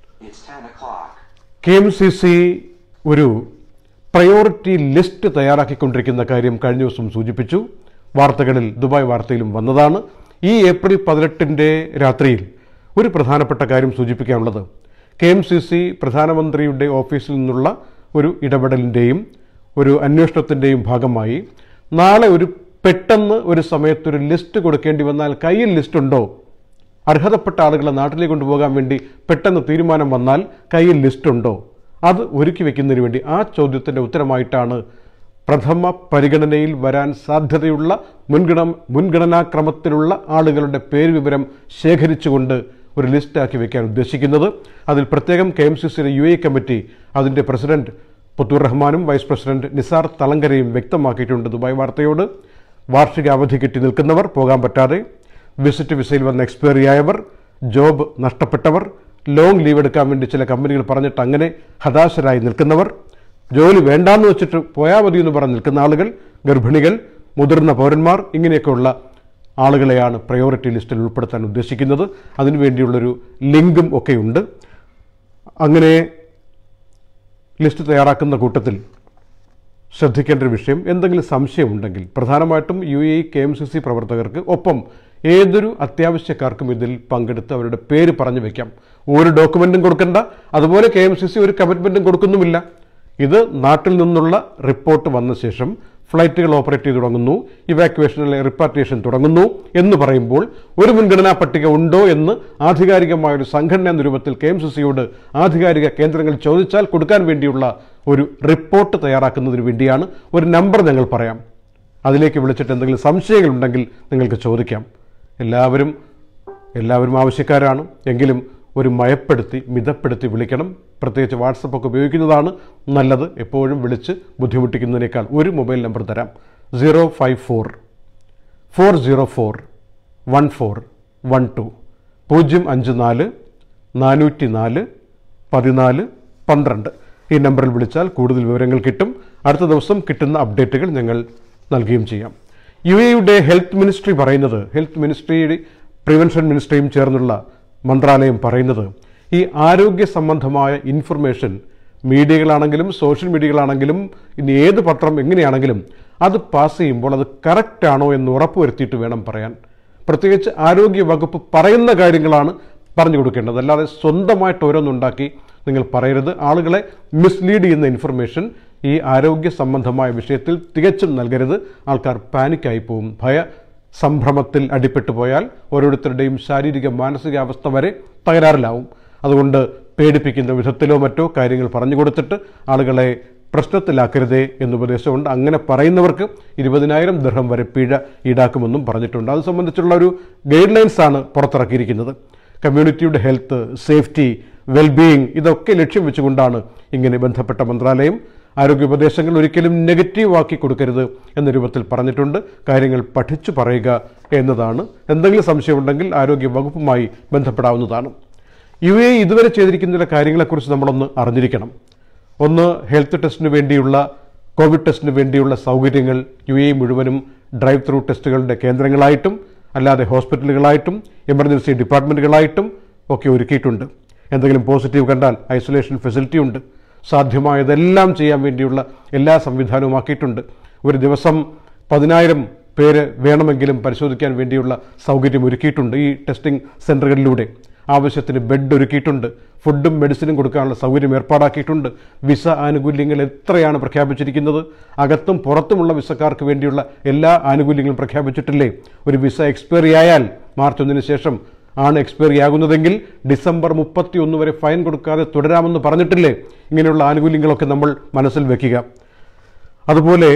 കെ എം സി സി ഒരു പ്രയോറിറ്റി ലിസ്റ്റ് തയ്യാറാക്കിക്കൊണ്ടിരിക്കുന്ന കാര്യം കഴിഞ്ഞ ദിവസം സൂചിപ്പിച്ചു. വാർത്തകളിൽ, ദുബായ് വാർത്തയിലും വന്നതാണ്. ഈ ഏപ്രിൽ പതിനെട്ടിൻ്റെ രാത്രിയിൽ ഒരു പ്രധാനപ്പെട്ട കാര്യം സൂചിപ്പിക്കാനുള്ളത്, കെ എം സി സി പ്രധാനമന്ത്രിയുടെ ഓഫീസിൽ നിന്നുള്ള ഒരു ഇടപെടലിൻ്റെയും ഒരു അന്വേഷണത്തിൻ്റെയും ഭാഗമായി നാളെ ഒരു പെട്ടെന്ന് ഒരു സമയത്തൊരു ലിസ്റ്റ് കൊടുക്കേണ്ടി വന്നാൽ, കയ്യിൽ ലിസ്റ്റുണ്ടോ, അർഹതപ്പെട്ട ആളുകളെ നാട്ടിലേക്ക് കൊണ്ടുപോകാൻ വേണ്ടി പെട്ടെന്ന് തീരുമാനം വന്നാൽ കയ്യിൽ ലിസ്റ്റുണ്ടോ, അത് ഒരുക്കി വയ്ക്കുന്നതിന് വേണ്ടി ആ ചോദ്യത്തിൻ്റെ ഉത്തരമായിട്ടാണ് പ്രഥമ പരിഗണനയിൽ വരാൻ സാധ്യതയുള്ള മുൻഗണ മുൻഗണനാക്രമത്തിലുള്ള ആളുകളുടെ പേര് വിവരം ശേഖരിച്ചുകൊണ്ട് ഒരു ലിസ്റ്റാക്കി വയ്ക്കാൻ ഉദ്ദേശിക്കുന്നത്. അതിൽ പ്രത്യേകം കെ എം സി സിയുടെ യു എ കമ്മിറ്റി അതിൻ്റെ പ്രസിഡന്റ് പുത്തൂർ റഹ്മാനും വൈസ് പ്രസിഡന്റ് നിസാർ തളങ്കരയും വ്യക്തമാക്കിയിട്ടുണ്ട് ദുബായ് വാർത്തയോട്. വാർഷിക അവധി കിട്ടി നിൽക്കുന്നവർ, പോകാൻ പറ്റാതെ, വിസിറ്റ് വിസയിൽ വന്ന് എക്സ്പയറി ആയവർ, ജോബ് നഷ്ടപ്പെട്ടവർ, ലോങ് ലീവ് എടുക്കാൻ വേണ്ടി ചില കമ്പനികൾ പറഞ്ഞിട്ട് അങ്ങനെ ഹതാശരായി നിൽക്കുന്നവർ, ജോലി വേണ്ടാന്ന് വെച്ചിട്ട് പോയാൽ മതി എന്ന് പറഞ്ഞ് നിൽക്കുന്ന ആളുകൾ, ഗർഭിണികൾ, മുതിർന്ന പൗരന്മാർ, ഇങ്ങനെയൊക്കെയുള്ള ആളുകളെയാണ് പ്രയോറിറ്റി ലിസ്റ്റിൽ ഉൾപ്പെടുത്താൻ ഉദ്ദേശിക്കുന്നത്. അതിനുവേണ്ടിയുള്ളൊരു ലിങ്കും ഒക്കെയുണ്ട്. അങ്ങനെ ലിസ്റ്റ് തയ്യാറാക്കുന്ന കൂട്ടത്തിൽ ശ്രദ്ധിക്കേണ്ട ഒരു വിഷയം, എന്തെങ്കിലും സംശയമുണ്ടെങ്കിൽ പ്രധാനമായിട്ടും U A K M C C പ്രവർത്തകർക്ക് ഒപ്പം ഏതൊരു അത്യാവശ്യക്കാർക്കും ഇതിൽ പങ്കെടുത്ത് അവരുടെ പേര് പറഞ്ഞു വയ്ക്കാം. ഒരു ഡോക്യുമെൻറ്റും കൊടുക്കണ്ട, അതുപോലെ കെ എം സി സി ഒരു കമ്മിറ്റ്മെൻറ്റും കൊടുക്കുന്നുമില്ല. ഇത് നാട്ടിൽ നിന്നുള്ള റിപ്പോർട്ട് വന്ന ശേഷം ഫ്ലൈറ്റുകൾ ഓപ്പറേറ്റ് ചെയ്ത് തുടങ്ങുന്നു, ഇവാക്യുവേഷനിലെ റിപ്പാട്രിയേഷൻ തുടങ്ങുന്നു എന്ന് പറയുമ്പോൾ ഒരു മുൻഗണനാ പട്ടിക ഉണ്ടോ എന്ന് ആധികാരികമായൊരു സംഘടന എന്ന രൂപത്തിൽ കെ എം സി സിയോട് ആധികാരിക കേന്ദ്രങ്ങൾ ചോദിച്ചാൽ കൊടുക്കാൻ വേണ്ടിയുള്ള ഒരു റിപ്പോർട്ട് തയ്യാറാക്കുന്നതിന് വേണ്ടിയാണ്. ഒരു നമ്പർ ഞങ്ങൾ പറയാം, അതിലേക്ക് വിളിച്ചിട്ട് എന്തെങ്കിലും സംശയങ്ങളുണ്ടെങ്കിൽ നിങ്ങൾക്ക് ചോദിക്കാം. എല്ലാവരും എല്ലാവരും ആവശ്യക്കാരാണ്, എങ്കിലും ഒരു മയപ്പെടുത്തി മിതപ്പെടുത്തി വിളിക്കണം. പ്രത്യേകിച്ച് വാട്സപ്പൊക്കെ ഉപയോഗിക്കുന്നതാണ് നല്ലത്. എപ്പോഴും വിളിച്ച് ബുദ്ധിമുട്ടിക്കുന്നതിനേക്കാൾ ഒരു മൊബൈൽ നമ്പർ തരാം, zero five four four zero four one four one two പൂജ്യം അഞ്ച് നാല് നാനൂറ്റി നാല് പതിനാല് പന്ത്രണ്ട്. ഈ നമ്പറിൽ വിളിച്ചാൽ കൂടുതൽ വിവരങ്ങൾ കിട്ടും. അടുത്ത ദിവസം കിട്ടുന്ന അപ്ഡേറ്റുകൾ ഞങ്ങൾ നൽകുകയും ചെയ്യാം. യു എയുടെ ഹെൽത്ത് മിനിസ്ട്രി പറയുന്നത്, ഹെൽത്ത് മിനിസ്ട്രി പ്രിവെൻഷൻ മിനിസ്ട്രിയും ചേർന്നുള്ള മന്ത്രാലയം പറയുന്നത്, ഈ ആരോഗ്യ സംബന്ധമായ ഇൻഫർമേഷൻ മീഡിയകളാണെങ്കിലും സോഷ്യൽ മീഡിയകളാണെങ്കിലും ഇനി ഏത് പത്രം എങ്ങനെയാണെങ്കിലും അത് പാസ് ചെയ്യുമ്പോൾ അത് കറക്റ്റാണോ എന്ന് ഉറപ്പുവരുത്തിയിട്ട് വേണം പറയാൻ. പ്രത്യേകിച്ച് ആരോഗ്യ വകുപ്പ് പറയുന്ന കാര്യങ്ങളാണ് പറഞ്ഞു കൊടുക്കേണ്ടത്, അല്ലാതെ സ്വന്തമായിട്ട് ഓരോന്നുണ്ടാക്കി നിങ്ങൾ പറയരുത്. ആളുകളെ മിസ്ലീഡ് ചെയ്യുന്ന ഇൻഫർമേഷൻ ഈ ആരോഗ്യ സംബന്ധമായ വിഷയത്തിൽ തികച്ചും നൽകരുത്. ആൾക്കാർ പാനിക്കായി പോവും, ഭയ സംഭ്രമത്തിൽ അടിപ്പെട്ടു പോയാൽ ഓരോരുത്തരുടെയും ശാരീരിക മാനസികാവസ്ഥ വരെ തകരാറിലാവും. അതുകൊണ്ട് പേടിപ്പിക്കുന്ന വിധത്തിലോ മറ്റോ കാര്യങ്ങൾ പറഞ്ഞു കൊടുത്തിട്ട് ആളുകളെ പ്രശ്നത്തിലാക്കരുതേ എന്ന് ഉപദേശമുണ്ട്. അങ്ങനെ പറയുന്നവർക്ക് ഇരുപതിനായിരം ദിർഹം വരെ പിഴ ഈടാക്കുമെന്നും പറഞ്ഞിട്ടുണ്ട്. അത് സംബന്ധിച്ചുള്ള ഒരു ഗൈഡ് ലൈൻസാണ് പുറത്തിറക്കിയിരിക്കുന്നത്. കമ്മ്യൂണിറ്റിയുടെ ഹെൽത്ത്, സേഫ്റ്റി, വെൽബീയിങ് ഇതൊക്കെ ലക്ഷ്യം വെച്ചുകൊണ്ടാണ് ഇങ്ങനെ ബന്ധപ്പെട്ട മന്ത്രാലയം ആരോഗ്യ ഉപദേശങ്ങൾ ഒരിക്കലും നെഗറ്റീവ് ആക്കി കൊടുക്കരുത് എന്ന രൂപത്തിൽ പറഞ്ഞിട്ടുണ്ട്. കാര്യങ്ങൾ പഠിച്ചു പറയുക എന്നതാണ്. എന്തെങ്കിലും സംശയമുണ്ടെങ്കിൽ ആരോഗ്യ വകുപ്പുമായി ബന്ധപ്പെടാവുന്നതാണ്. യു എ ഇതുവരെ ചെയ്തിരിക്കുന്ന ചില കാര്യങ്ങളെക്കുറിച്ച് നമ്മളൊന്ന് അറിഞ്ഞിരിക്കണം. ഒന്ന്, ഹെൽത്ത് ടെസ്റ്റിന് വേണ്ടിയുള്ള കോവിഡ് ടെസ്റ്റിന് വേണ്ടിയുള്ള സൗകര്യങ്ങൾ യു എ മുഴുവനും ഡ്രൈവ് ത്രൂ ടെസ്റ്റുകളുടെ കേന്ദ്രങ്ങളായിട്ടും അല്ലാതെ ഹോസ്പിറ്റലുകളായിട്ടും എമർജൻസി ഡിപ്പാർട്ട്മെൻറ്റുകളായിട്ടും ഒക്കെ ഒരുക്കിയിട്ടുണ്ട്. എന്തെങ്കിലും പോസിറ്റീവ് കണ്ടാൽ ഐസൊലേഷൻ ഫെസിലിറ്റി ഉണ്ട്. സാധ്യമായതെല്ലാം ചെയ്യാൻ വേണ്ടിയുള്ള എല്ലാ സംവിധാനവും ആക്കിയിട്ടുണ്ട്. ഒരു ദിവസം പതിനായിരം പേര് വേണമെങ്കിലും പരിശോധിക്കാൻ വേണ്ടിയുള്ള സൗകര്യം ഒരുക്കിയിട്ടുണ്ട് ഈ ടെസ്റ്റിംഗ് സെൻ്ററുകളിലൂടെ. ആവശ്യത്തിന് ബെഡ് ഒരുക്കിയിട്ടുണ്ട്. ഫുഡും മെഡിസിനും കൊടുക്കാനുള്ള സൗകര്യം ഏർപ്പാടാക്കിയിട്ടുണ്ട്. വിസ ആനുകൂല്യങ്ങൾ എത്രയാണ് പ്രഖ്യാപിച്ചിരിക്കുന്നത്? അകത്തും പുറത്തുമുള്ള വിസക്കാർക്ക് വേണ്ടിയുള്ള എല്ലാ ആനുകൂല്യങ്ങളും പ്രഖ്യാപിച്ചിട്ടില്ലേ? ഒരു വിസ എക്സ്പയറി ആയാൽ മാർച്ച് ഒന്നിന് ശേഷം ആണ് എക്സ്പയറി ആകുന്നതെങ്കിൽ ഡിസംബർ മുപ്പത്തി ഒന്ന് വരെ ഫൈൻ കൊടുക്കാതെ തുടരാമെന്ന് പറഞ്ഞിട്ടില്ലേ? ഇങ്ങനെയുള്ള ആനുകൂല്യങ്ങളൊക്കെ നമ്മൾ മനസ്സിൽ വെക്കുക. അതുപോലെ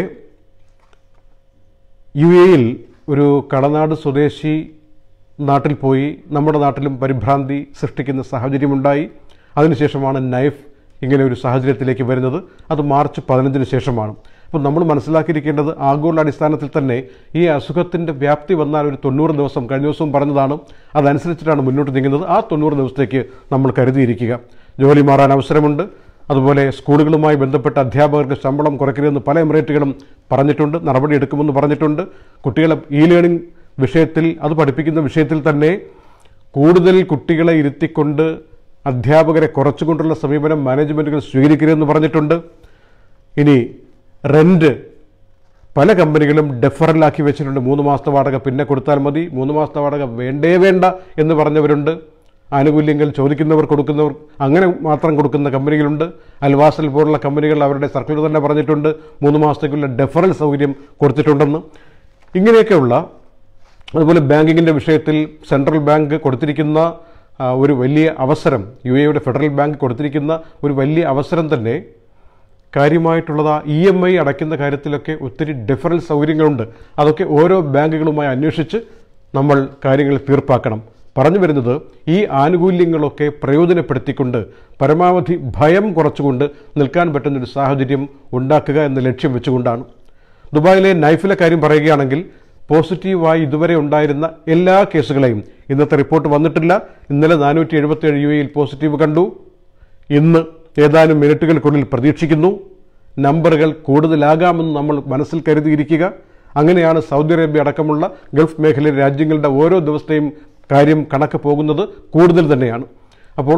യു എയിൽ ഒരു കടനാട് സ്വദേശി നാട്ടിൽ പോയി നമ്മുടെ നാട്ടിലും പരിഭ്രാന്തി സൃഷ്ടിക്കുന്ന സാഹചര്യമുണ്ടായി. അതിനുശേഷമാണ് നൈഫ് ഇങ്ങനെ ഒരു സാഹചര്യത്തിലേക്ക് വരുന്നത്. അത് മാർച്ച് പതിനഞ്ചിന് ശേഷമാണ്. അപ്പോൾ നമ്മൾ മനസ്സിലാക്കിയിരിക്കേണ്ടത് ആഗോള അടിസ്ഥാനത്തിൽ തന്നെ ഈ അസുഖത്തിൻ്റെ വ്യാപ്തി വന്നാൽ ഒരു തൊണ്ണൂറ് ദിവസം, കഴിഞ്ഞ ദിവസവും പറഞ്ഞതാണ്, അതനുസരിച്ചിട്ടാണ് മുന്നോട്ട് നീങ്ങുന്നത്. ആ തൊണ്ണൂറ് ദിവസത്തേക്ക് നമ്മൾ കരുതിയിരിക്കുക. ജോലി മാറാൻ അവസരമുണ്ട്. അതുപോലെ സ്കൂളുകളുമായി ബന്ധപ്പെട്ട അധ്യാപകർക്ക് ശമ്പളം കുറയ്ക്കരുതെന്ന് പല എമിറേറ്റുകളും പറഞ്ഞിട്ടുണ്ട്, നടപടിയെടുക്കുമെന്ന് പറഞ്ഞിട്ടുണ്ട്. കുട്ടികളെ ഇ ലേണിംഗ് വിഷയത്തിൽ, അത് പഠിപ്പിക്കുന്ന വിഷയത്തിൽ തന്നെ കൂടുതൽ കുട്ടികളെ ഇരുത്തിക്കൊണ്ട് അധ്യാപകരെ കുറച്ചുകൊണ്ടുള്ള സമീപനം മാനേജ്മെൻറ്റുകൾ സ്വീകരിക്കരുതെന്ന് പറഞ്ഞിട്ടുണ്ട്. ഇനി റെൻറ്റ് പല കമ്പനികളും ഡെഫറലാക്കി വെച്ചിട്ടുണ്ട്. മൂന്ന് മാസത്തെ വാടക പിന്നെ കൊടുത്താൽ മതി, മൂന്ന് മാസത്തെ വാടക വേണ്ടേ വേണ്ട എന്ന് പറഞ്ഞവരുണ്ട്. ആനുകൂല്യങ്ങൾ ചോദിക്കുന്നവർ കൊടുക്കുന്നവർ അങ്ങനെ മാത്രം കൊടുക്കുന്ന കമ്പനികളുണ്ട്. അൽവാസൽ പോലുള്ള കമ്പനികൾ അവരുടെ സർക്കുലർ തന്നെ പറഞ്ഞിട്ടുണ്ട് മൂന്ന് മാസത്തേക്കുള്ള ഡെഫറൽ സൗകര്യം കൊടുത്തിട്ടുണ്ടെന്ന്. ഇങ്ങനെയൊക്കെയുള്ള, അതുപോലെ ബാങ്കിങ്ങിൻ്റെ വിഷയത്തിൽ സെൻട്രൽ ബാങ്ക് കൊടുത്തിരിക്കുന്ന ഒരു വലിയ അവസരം, യു എയുടെ ഫെഡറൽ ബാങ്ക് കൊടുത്തിരിക്കുന്ന ഒരു വലിയ അവസരം തന്നെ കാര്യമായിട്ടുള്ളത് ആ ഇ എം ഐ അടയ്ക്കുന്ന കാര്യത്തിലൊക്കെ ഒത്തിരി ഡെഫറൽ സൗകര്യങ്ങളുണ്ട്. അതൊക്കെ ഓരോ ബാങ്കുകളുമായി അന്വേഷിച്ച് നമ്മൾ കാര്യങ്ങൾ തീർപ്പാക്കണം. പറഞ്ഞു വരുന്നത്, ഈ ആനുകൂല്യങ്ങളൊക്കെ പ്രയോജനപ്പെടുത്തിക്കൊണ്ട് പരമാവധി ഭയം കുറച്ചുകൊണ്ട് നിൽക്കാൻ പറ്റുന്നൊരു സാഹചര്യം ഉണ്ടാക്കുക എന്ന ലക്ഷ്യം വെച്ചുകൊണ്ടാണ്. ദുബായിലെ നൈഫിലെ കാര്യം പറയുകയാണെങ്കിൽ പോസിറ്റീവായി ഇതുവരെ ഉണ്ടായിരുന്ന എല്ലാ കേസുകളെയും, ഇന്നത്തെ റിപ്പോർട്ട് വന്നിട്ടില്ല, ഇന്നലെ നാനൂറ്റി എഴുപത്തിയേഴ് യു എയിൽ പോസിറ്റീവ് കണ്ടു, ഇന്ന് ഏതാനും മിനിറ്റുകൾക്കുള്ളിൽ പ്രതീക്ഷിക്കുന്നു. നമ്പറുകൾ കൂടുതലാകാമെന്ന് നമ്മൾ മനസ്സിൽ കരുതിയിരിക്കുക. അങ്ങനെയാണ് സൗദി അറേബ്യ അടക്കമുള്ള ഗൾഫ് മേഖലയിലെ രാജ്യങ്ങളുടെ ഓരോ ദിവസത്തെയും കാര്യം കണക്ക് പോകുന്നത് കൂടുതൽ തന്നെയാണ്. അപ്പോൾ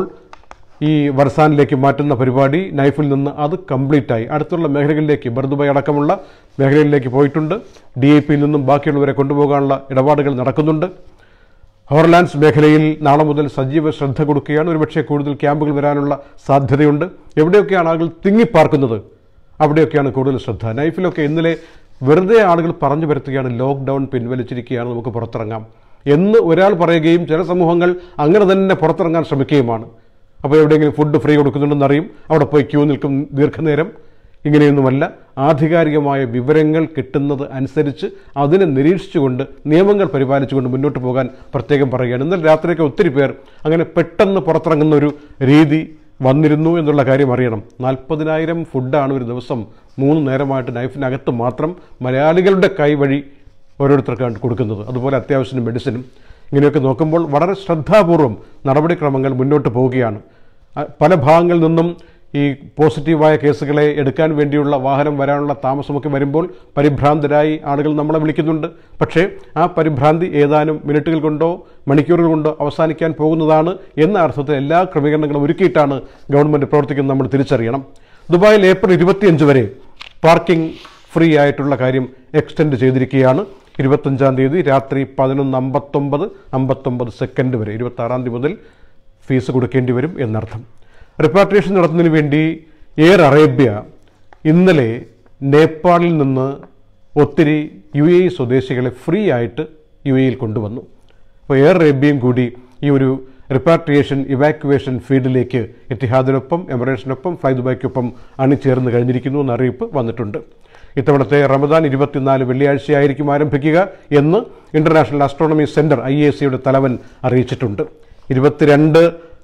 ഈ വർസാനിലേക്ക് മാറ്റുന്ന പരിപാടി നൈഫിൽ നിന്ന് അത് കംപ്ലീറ്റായി അടുത്തുള്ള മേഖലകളിലേക്ക്, ബർദുബായ് അടക്കമുള്ള മേഖലകളിലേക്ക് പോയിട്ടുണ്ട്. ഡി ഐ പിയിൽ നിന്നും ബാക്കിയുള്ളവരെ കൊണ്ടുപോകാനുള്ള ഇടപാടുകൾ നടക്കുന്നുണ്ട്. ഹോർലാൻഡ്സ് മേഖലയിൽ നാളെ മുതൽ സജീവ ശ്രദ്ധ കൊടുക്കുകയാണ്. ഒരുപക്ഷെ കൂടുതൽ ക്യാമ്പുകൾ വരാനുള്ള സാധ്യതയുണ്ട്. എവിടെയൊക്കെയാണ് ആളുകൾ തിങ്ങിപ്പാർക്കുന്നത് അവിടെയൊക്കെയാണ് കൂടുതൽ ശ്രദ്ധ. നൈഫിലൊക്കെ ഇന്നലെ വെറുതെ ആളുകൾ പറഞ്ഞു വരുത്തുകയാണ്, ലോക്ക്ഡൗൺ പിൻവലിച്ചിരിക്കുകയാണ്, നമുക്ക് പുറത്തിറങ്ങാം എന്ന് ഒരാൾ പറയുകയും ചില സമൂഹങ്ങൾ അങ്ങനെ തന്നെ പുറത്തിറങ്ങാൻ ശ്രമിക്കുകയുമാണ്. അപ്പോൾ എവിടെയെങ്കിലും ഫുഡ് ഫ്രീ കൊടുക്കുന്നുണ്ടെന്ന് അറിയും, അവിടെ പോയി ക്യൂ നിൽക്കും ദീർഘനേരം. ഇങ്ങനെയൊന്നുമല്ല. ആധികാരികമായ വിവരങ്ങൾ കിട്ടുന്നത് അനുസരിച്ച് അതിനെ നിരീക്ഷിച്ചുകൊണ്ട് നിയമങ്ങൾ പരിപാലിച്ചുകൊണ്ട് മുന്നോട്ട് പോകാൻ പ്രത്യേകം പറയുകയാണ്. ഇന്നലെ രാത്രിയൊക്കെ ഒത്തിരി പേർ അങ്ങനെ പെട്ടെന്ന് പുറത്തിറങ്ങുന്ന ഒരു രീതി വന്നിരുന്നു എന്നുള്ള കാര്യം അറിയണം. നാൽപ്പതിനായിരം ഫുഡാണ് ഒരു ദിവസം മൂന്ന് നേരമായിട്ട് നൈഫിനകത്ത് മാത്രം മലയാളികളുടെ കൈവഴി ഓരോരുത്തർക്കാണ് കൊടുക്കുന്നത്. അതുപോലെ അത്യാവശ്യം മെഡിസിനും. ഇങ്ങനെയൊക്കെ നോക്കുമ്പോൾ വളരെ ശ്രദ്ധാപൂർവം നടപടിക്രമങ്ങൾ മുന്നോട്ട് പോവുകയാണ്. പല ഭാഗങ്ങളിൽ നിന്നും ഈ പോസിറ്റീവായ കേസുകളെ എടുക്കാൻ വേണ്ടിയുള്ള വാഹനം വരാനുള്ള താമസമൊക്കെ വരുമ്പോൾ പരിഭ്രാന്തരായി ആളുകൾ നമ്മളെ വിളിക്കുന്നുണ്ട്. പക്ഷേ ആ പരിഭ്രാന്തി ഏതാനും മിനിറ്റുകൾ കൊണ്ടോ മണിക്കൂറുകൾ കൊണ്ടോ അവസാനിക്കാൻ പോകുന്നതാണ് എന്ന അർത്ഥത്തിൽ എല്ലാ ക്രമീകരണങ്ങളും ഒരുക്കിയിട്ടാണ് ഗവൺമെൻറ് പ്രവർത്തിക്കുന്നത് നമ്മൾ തിരിച്ചറിയണം. ദുബായിൽ ഏപ്രിൽ ഇരുപത്തിയഞ്ച് വരെ പാർക്കിംഗ് ഫ്രീ ആയിട്ടുള്ള കാര്യം എക്സ്റ്റെൻഡ് ചെയ്തിരിക്കുകയാണ്. ഇരുപത്തഞ്ചാം തീയതി രാത്രി പതിനൊന്ന് അമ്പത്തൊമ്പത് അമ്പത്തൊമ്പത് സെക്കൻഡ് വരെ, ഇരുപത്തി ആറാം തീയതി മുതൽ ഫീസ് കൊടുക്കേണ്ടി വരും എന്നർത്ഥം. റിപ്പാട്രിയേഷൻ നടത്തുന്നതിന് വേണ്ടി എയർ അറേബ്യ ഇന്നലെ നേപ്പാളിൽ നിന്ന് ഒത്തിരി യു എ ഇ സ്വദേശികളെ ഫ്രീ ആയിട്ട് യു എയിൽ കൊണ്ടുവന്നു. അപ്പോൾ എയർ അറേബ്യയും കൂടി ഈ ഒരു റിപ്പാട്രിയേഷൻ ഇവാക്യുവേഷൻ ഫീൽഡിലേക്ക് എത്തിഹാദിനൊപ്പം എമിറേറ്റ്സിനൊപ്പം ഫ്ലൈ ദുബായ്ക്കൊപ്പം അണിചേർന്ന് കഴിഞ്ഞിരിക്കുന്നു എന്ന അറിയിപ്പ് വന്നിട്ടുണ്ട്. ഇത്തവണത്തെ റമദാൻ ഇരുപത്തിനാല് വെള്ളിയാഴ്ചയായിരിക്കും ആരംഭിക്കുക എന്ന് International Astronomy Centre I A സിയുടെ തലവൻ അറിയിച്ചിട്ടുണ്ട്. ഇരുപത്തിരണ്ട്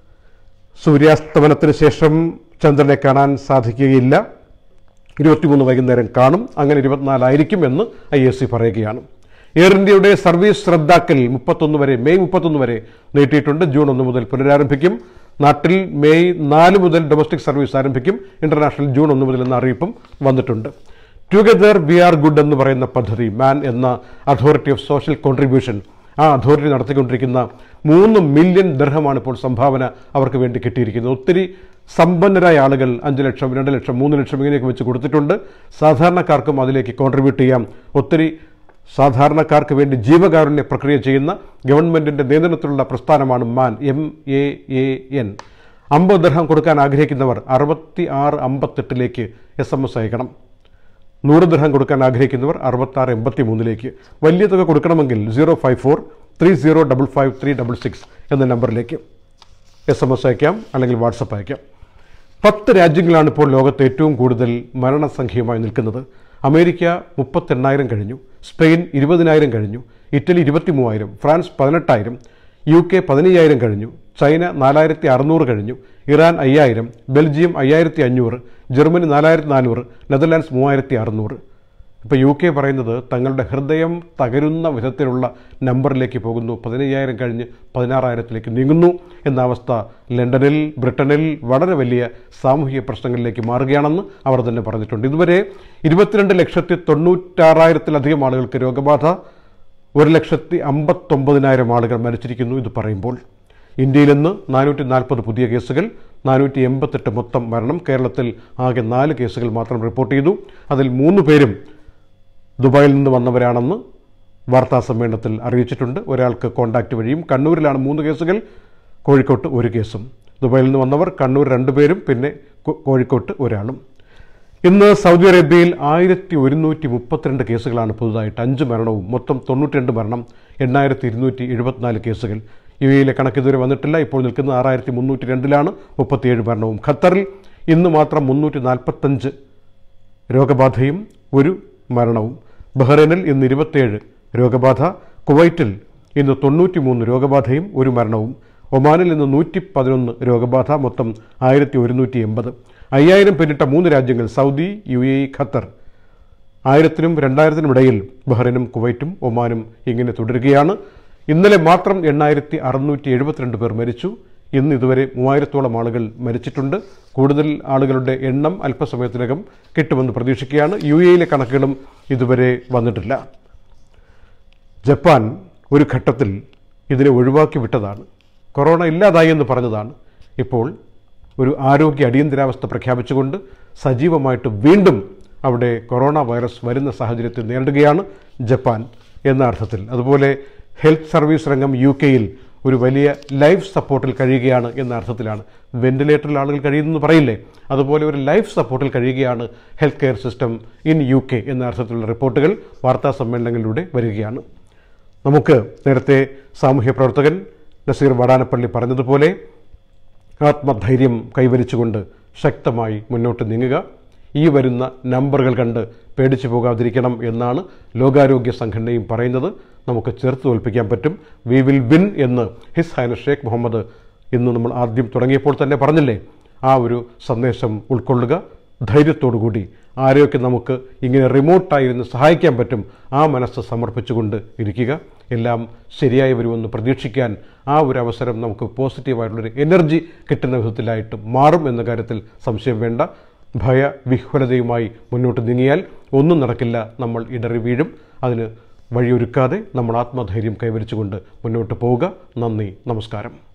സൂര്യാസ്തമനത്തിന് ശേഷം ചന്ദ്രനെ കാണാൻ സാധിക്കുകയില്ല. ഇരുപത്തിമൂന്ന് വൈകുന്നേരം കാണും. അങ്ങനെ ഇരുപത്തിനാലായിരിക്കും എന്ന് ഐ എ സി പറയുകയാണ്. എയർ ഇന്ത്യയുടെ സർവീസ് റദ്ദാക്കൽ മുപ്പത്തൊന്ന് വരെ മെയ് മുപ്പത്തൊന്ന് വരെ നീട്ടിയിട്ടുണ്ട്. ജൂൺ ഒന്ന് മുതൽ പുനരാരംഭിക്കും. നാട്ടിൽ മെയ് നാല് മുതൽ ഡൊമസ്റ്റിക് സർവീസ് ആരംഭിക്കും. ഇന്റർനാഷണൽ ജൂൺ ഒന്ന് മുതൽ എന്ന അറിയിപ്പും വന്നിട്ടുണ്ട്. ടുഗദർ വി ആർ ഗുഡ് എന്ന് പറയുന്ന പദ്ധതി, മാൻ എന്ന അതോറിറ്റി ഓഫ് സോഷ്യൽ കോൺട്രിബ്യൂഷൻ, ആ അതോറിറ്റി നടത്തിക്കൊണ്ടിരിക്കുന്ന മൂന്ന് മില്യൺ ദിർഹമാണ് ഇപ്പോൾ സംഭാവന അവർക്ക് വേണ്ടി കിട്ടിയിരിക്കുന്നത്. ഒത്തിരി സമ്പന്നരായ ആളുകൾ അഞ്ച് ലക്ഷം രണ്ട് ലക്ഷം മൂന്ന് ലക്ഷം ഇങ്ങനെയൊക്കെ വെച്ച് കൊടുത്തിട്ടുണ്ട്. സാധാരണക്കാർക്കും അതിലേക്ക് കോൺട്രിബ്യൂട്ട് ചെയ്യാം. ഒത്തിരി സാധാരണക്കാർക്ക് വേണ്ടി ജീവകാരുണ്യ പ്രക്രിയ ചെയ്യുന്ന ഗവൺമെൻറ്റിൻ്റെ നിയന്ത്രണത്തിലുള്ള പ്രസ്ഥാനമാണ് Maan, M A A N. അമ്പത് ദിർഹം കൊടുക്കാൻ ആഗ്രഹിക്കുന്നവർ അറുപത്തി ആറ് അമ്പത്തെട്ടിലേക്ക് എസ് എം എസ് അയക്കണം. നൂറ് ദിർഹം കൊടുക്കാൻ ആഗ്രഹിക്കുന്നവർ അറുപത്താറ് എൺപത്തി മൂന്നിലേക്ക്. വലിയ തുക കൊടുക്കണമെങ്കിൽ zero five four three zero double five three double six എന്ന നമ്പറിലേക്ക് എസ് എം എസ് അയക്കാം, അല്ലെങ്കിൽ വാട്സപ്പ് അയക്കാം. പത്ത് രാജ്യങ്ങളാണ് ഇപ്പോൾ ലോകത്ത് ഏറ്റവും കൂടുതൽ മരണസംഖ്യയുമായി നിൽക്കുന്നത്. അമേരിക്ക മുപ്പത്തെണ്ണായിരം കഴിഞ്ഞു, സ്പെയിൻ ഇരുപതിനായിരം കഴിഞ്ഞു, ഇറ്റലി ഇരുപത്തി മൂവായിരം, ഫ്രാൻസ് പതിനെട്ടായിരം, യു കെ പതിനയ്യായിരം കഴിഞ്ഞു, ചൈന നാലായിരത്തി അറുന്നൂറ് കഴിഞ്ഞു, ഇറാൻ അയ്യായിരം, ബെൽജിയം അയ്യായിരത്തി അഞ്ഞൂറ്, ജർമ്മനി നാലായിരത്തി നാനൂറ്, നെതർലാൻഡ്സ് മൂവായിരത്തി അറുന്നൂറ്. ഇപ്പോൾ യു കെ പറയുന്നത് തങ്ങളുടെ ഹൃദയം തകരുന്ന വിധത്തിലുള്ള നമ്പറിലേക്ക് പോകുന്നു. പതിനയ്യായിരം കഴിഞ്ഞ് പതിനാറായിരത്തിലേക്ക് നീങ്ങുന്നു എന്ന അവസ്ഥ ലണ്ടനിൽ, ബ്രിട്ടനിൽ വളരെ വലിയ സാമൂഹിക പ്രശ്നങ്ങളിലേക്ക് മാറുകയാണെന്ന് അവർ തന്നെ പറഞ്ഞിട്ടുണ്ട്. ഇതുവരെ ഇരുപത്തിരണ്ട് ലക്ഷത്തി തൊണ്ണൂറ്റാറായിരത്തിലധികം ആളുകൾക്ക് രോഗബാധ, ഒരു ലക്ഷത്തി അമ്പത്തൊമ്പതിനായിരം ആളുകൾ മരിച്ചിരിക്കുന്നു. ഇത് പറയുമ്പോൾ ഇന്ത്യയിൽ നിന്ന് നാനൂറ്റി നാൽപ്പത് പുതിയ കേസുകൾ, നാനൂറ്റി എൺപത്തെട്ട് മൊത്തം മരണം. കേരളത്തിൽ ആകെ നാല് കേസുകൾ മാത്രം റിപ്പോർട്ട് ചെയ്തു. അതിൽ മൂന്ന് പേരും ദുബായിൽ നിന്ന് വന്നവരാണെന്ന് വാർത്താ സമ്മേളനത്തിൽ അറിയിച്ചിട്ടുണ്ട്. ഒരാൾക്ക് കോണ്ടാക്റ്റ് വഴിയും. കണ്ണൂരിലാണ് മൂന്ന് കേസുകൾ, കോഴിക്കോട്ട് ഒരു കേസും. ദുബായിൽ നിന്ന് വന്നവർ കണ്ണൂർ രണ്ടുപേരും, പിന്നെ കോഴിക്കോട്ട് ഒരാളും. ഇന്ന് സൗദി അറേബ്യയിൽ ആയിരത്തി ഒരുന്നൂറ്റി മുപ്പത്തിരണ്ട് കേസുകളാണ് പുതുതായിട്ട്, അഞ്ച് മരണവും, മൊത്തം തൊണ്ണൂറ്റി രണ്ട് മരണം, എണ്ണായിരത്തി ഇരുന്നൂറ്റി എഴുപത്തിനാല് കേസുകൾ. യു എയിലെ കണക്ക് ഇതുവരെ വന്നിട്ടില്ല. ഇപ്പോൾ നിൽക്കുന്നത് ആറായിരത്തി മുന്നൂറ്റി രണ്ടിലാണ്, മുപ്പത്തിയേഴ് മരണവും. ഖത്തറിൽ ഇന്ന് മാത്രം മുന്നൂറ്റി നാൽപ്പത്തഞ്ച് രോഗബാധയും ഒരു മരണവും. ബഹ്റൈനിൽ ഇന്ന് ഇരുപത്തിയേഴ് രോഗബാധ, കുവൈറ്റിൽ ഇന്ന് തൊണ്ണൂറ്റി മൂന്ന് രോഗബാധയും ഒരു മരണവും, ഒമാനിൽ ഇന്ന് നൂറ്റി പതിനൊന്ന് രോഗബാധ, മൊത്തം ആയിരത്തി ഒരുന്നൂറ്റി എൺപത്. അയ്യായിരം പിന്നിട്ട മൂന്ന് രാജ്യങ്ങൾ Saudi, U A E, Qatar. ആയിരത്തിനും രണ്ടായിരത്തിനും ഇടയിൽ ബഹ്റൈനും കുവൈറ്റും ഒമാനും ഇങ്ങനെ തുടരുകയാണ്. ഇന്നലെ മാത്രം എണ്ണായിരത്തി അറുന്നൂറ്റി എഴുപത്തിരണ്ട് പേർ മരിച്ചു. ഇന്ന് ഇതുവരെ മൂവായിരത്തോളം ആളുകൾ മരിച്ചിട്ടുണ്ട്. കൂടുതൽ ആളുകളുടെ എണ്ണം അല്പസമയത്തിനകം കിട്ടുമെന്ന് പ്രതീക്ഷിക്കുകയാണ്. യു എയിലെ കണക്കുകളും ഇതുവരെ വന്നിട്ടില്ല. ജപ്പാൻ ഒരു ഘട്ടത്തിൽ ഇതിനെ ഒഴിവാക്കി വിട്ടതാണ്. കൊറോണ ഇല്ലാതായി എന്ന് പറഞ്ഞതാണ്. ഇപ്പോൾ ഒരു ആരോഗ്യ അടിയന്തരാവസ്ഥ പ്രഖ്യാപിച്ചുകൊണ്ട് സജീവമായിട്ട് വീണ്ടും അവിടെ കൊറോണ വൈറസ് വരുന്ന സാഹചര്യത്തെ നേരിടുകയാണ് ജപ്പാൻ എന്ന അർത്ഥത്തിൽ. അതുപോലെ ഹെൽത്ത് സർവീസ് രംഗം യു കെയിൽ ഒരു വലിയ ലൈഫ് സപ്പോർട്ടിൽ കഴിയുകയാണ് എന്ന അർത്ഥത്തിലാണ്. വെന്റിലേറ്ററിൽ ആളുകൾ കഴിയുന്നെന്ന് പറയില്ലേ, അതുപോലെ ഒരു ലൈഫ് സപ്പോർട്ടിൽ കഴിയുകയാണ് health care system in U K എന്ന അർത്ഥത്തിലുള്ള റിപ്പോർട്ടുകൾ വാർത്താ സമ്മേളനങ്ങളിലൂടെ വരികയാണ്. നമുക്ക് നേരത്തെ സാമൂഹ്യ പ്രവർത്തകൻ നസീർ വടാനപ്പള്ളി പറഞ്ഞതുപോലെ ആത്മധൈര്യം കൈവരിച്ചുകൊണ്ട് ശക്തമായി മുന്നോട്ട് നീങ്ങുക. ഈ വരുന്ന നമ്പറുകൾ കണ്ട് പേടിച്ചു പോകാതിരിക്കണം എന്നാണ് ലോകാരോഗ്യ സംഘടനയും പറയുന്നത്. നമുക്ക് ചേർത്ത് തോൽപ്പിക്കാൻ പറ്റും. വി വിൽ വിൻ എന്ന് ഹിസ് ഹൈനസ് ഷേഖ് മുഹമ്മദ് ഇന്ന് നമ്മൾ ആദ്യം തുടങ്ങിയപ്പോൾ തന്നെ പറഞ്ഞില്ലേ. ആ ഒരു സന്ദേശം ഉൾക്കൊള്ളുക. ധൈര്യത്തോടുകൂടി ആരെയൊക്കെ നമുക്ക് ഇങ്ങനെ റിമോട്ടായിരുന്നു സഹായിക്കാൻ പറ്റും ആ മനസ്സ് സമർപ്പിച്ചുകൊണ്ട് ഇരിക്കുക. എല്ലാം ശരിയായി വരുമെന്ന് പ്രതീക്ഷിക്കാൻ ആ ഒരു അവസരം നമുക്ക് പോസിറ്റീവായിട്ടുള്ളൊരു എനർജി കിട്ടുന്ന വിധത്തിലായിട്ട് മാറും എന്ന കാര്യത്തിൽ സംശയം വേണ്ട. ഭയവിഹ്വലതയുമായി മുന്നോട്ട് നീങ്ങിയാൽ ഒന്നും നടക്കില്ല. നമ്മൾ ഇടറി വീഴും. അതിന് വഴിയൊരുക്കാതെ നമ്മൾ ആത്മധൈര്യം കൈവരിച്ചുകൊണ്ട് മുന്നോട്ട് പോവുക. നന്ദി, നമസ്കാരം.